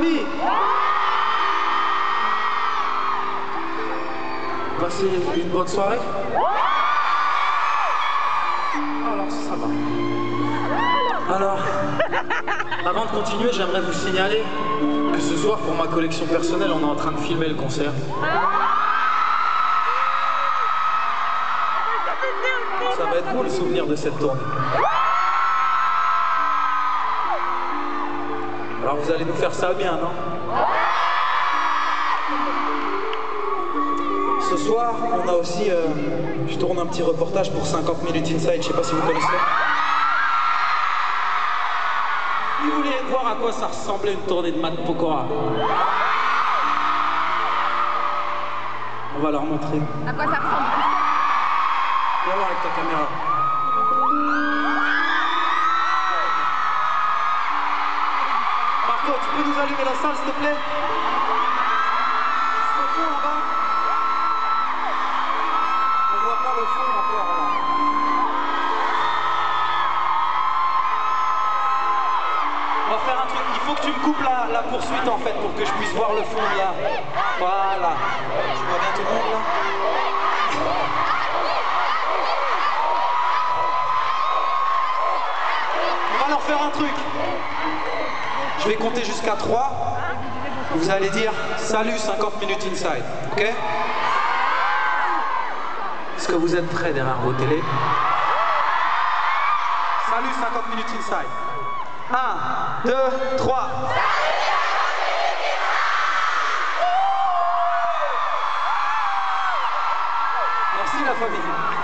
famille? Passez une bonne soirée? Alors ça va. Alors, avant de continuer, j'aimerais vous signaler que ce soir, pour ma collection personnelle, on est en train de filmer le concert. Ça va être beau le souvenir de cette tournée. Alors vous allez nous faire ça bien, non? Ce soir, on a aussi... je tourne un petit reportage pour 50 minutes Inside, je sais pas si vous connaissez. Vous voulez voir à quoi ça ressemblait une tournée de Matt Pokora? On va leur montrer. À quoi ça ressemble? Viens voir avec ta caméra. Marco, tu peux nous allumer la salle, s'il te plaît? C'est au fond, là-bas. On voit pas le fond encore, là. On va faire un truc. Il faut que tu me coupes la poursuite, en fait, pour que je puisse voir le fond, là. Voilà. Tu vois bien tout le monde, là? On va leur faire un truc. Je vais compter jusqu'à 3. Vous allez dire salut 50 minutes inside. Ok? Est-ce que vous êtes prêts derrière vos télés? Salut 50 minutes inside. 1, 2, 3. Merci la famille.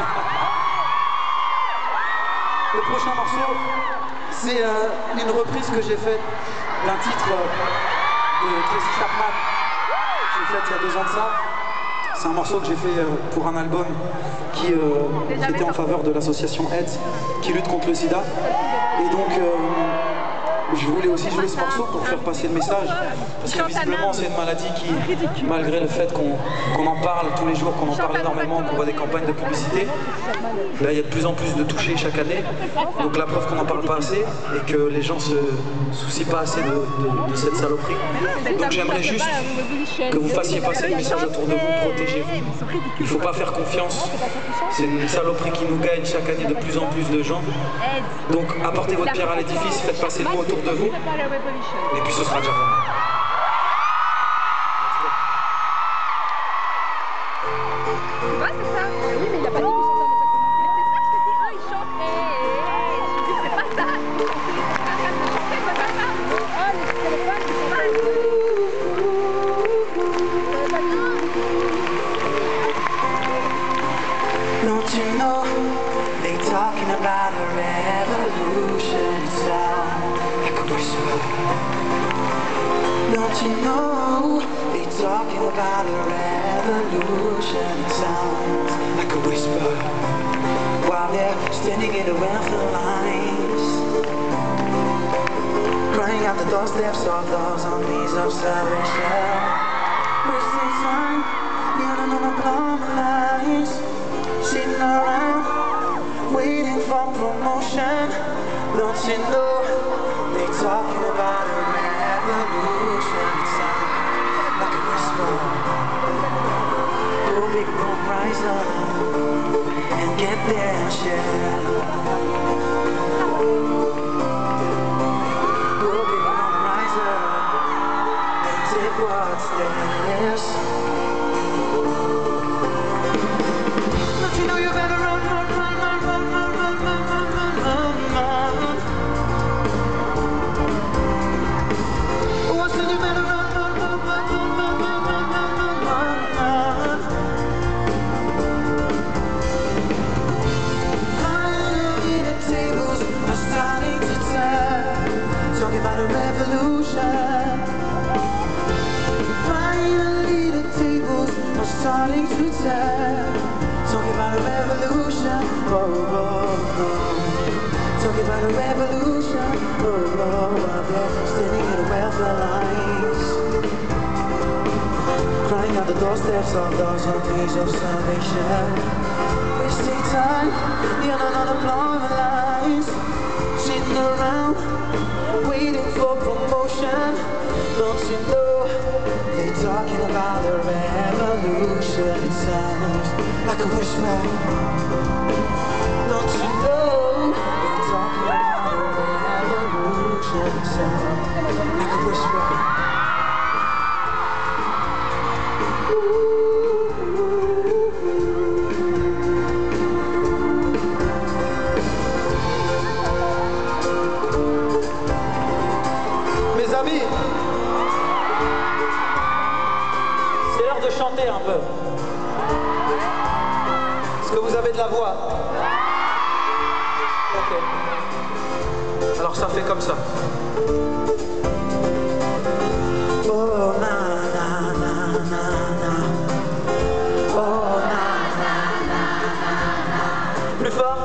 Le prochain morceau, c'est une reprise que j'ai faite d'un titre de Tracy Chapman. J'ai fait il y a 2 ans de ça. C'est un morceau que j'ai fait pour un album qui était en faveur de l'association AIDS qui lutte contre le sida. Et donc je voulais aussi jouer ce morceau pour faire passer le message, parce que visiblement c'est une maladie qui, malgré le fait qu'on en parle tous les jours, qu'on en parle énormément, qu'on voit des campagnes de publicité, là il y a de plus en plus de touchés chaque année, donc la preuve qu'on n'en parle pas assez et que les gens se soucient pas assez de cette saloperie. Donc j'aimerais juste que vous fassiez passer le message autour de vous, protégez-vous. Il ne faut pas faire confiance, c'est une saloperie qui nous gagne chaque année de plus en plus de gens. Donc apportez votre pierre à l'édifice, faites passer le mot autour de vous, et puis ce sera déjà bon. Tu vois, c'est ça? Oui, mais il n'y a pas dit qu'ils chantent en mais c'est ça que je te dis, oh, ils chantent, c'est pas ça. Arrête de chanter, c'est pas ça. Oh, les téléphones, ils sont mal. Don't you know they talking about a revolution? It sounds like a whisper. Don't you know they talking about a revolution? It sounds like a whisper while they're standing in the welfare lines, crying out the doorsteps of those on knees of salvation. Wasting time, kneeling on the plumb lines, sitting around, waiting for promotion. Don't you know they talking about a revolution? It sounds like a whisper. Oh, big boom, rise up and get their share. Oh, big boom, rise up and take what's theirs. Don't you know you better run, run, run, run, run, run, run, run, run, run, run. Oh, I said you better run, run, run, run, run, run, run, run, run, run. Finally the tables are starting to turn, talking about a revolution. Finally the tables are starting to turn, talking about a revolution, oh, oh, oh. Talking about a revolution, oh, oh, while they're standing in the welfare lines, crying out the doorsteps of those on knees of salvation. Wasting time, kneeling on the plumb lines, sitting around, waiting for promotion. Don't you know they're talking about the revolution? It sounds like a whisper. Don't you know they're talking about the revolution? It sounds like a whisper. Mes amis, c'est l'heure de chanter un peu. Est-ce que vous avez de la voix? Ok. Alors ça fait comme ça. Oh na na na na na. Oh na na na na na. Plus fort.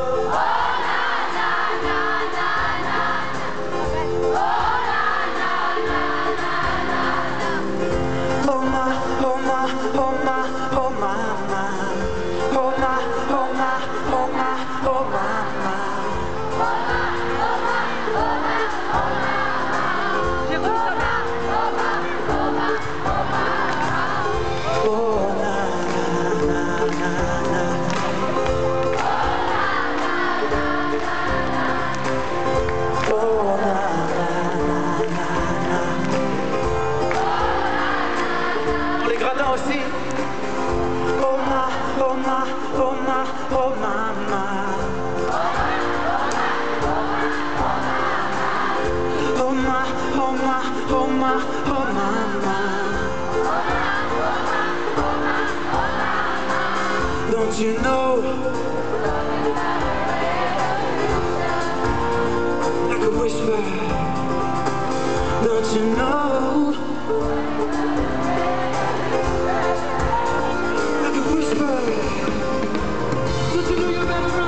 Les gradins aussi. Oh ma, oh ma, oh ma, oh mama. Oh ma, oh ma, oh ma, oh mama. Don't you know? Like a whisper. Don't you know? Like a whisper. Don't you know you're better?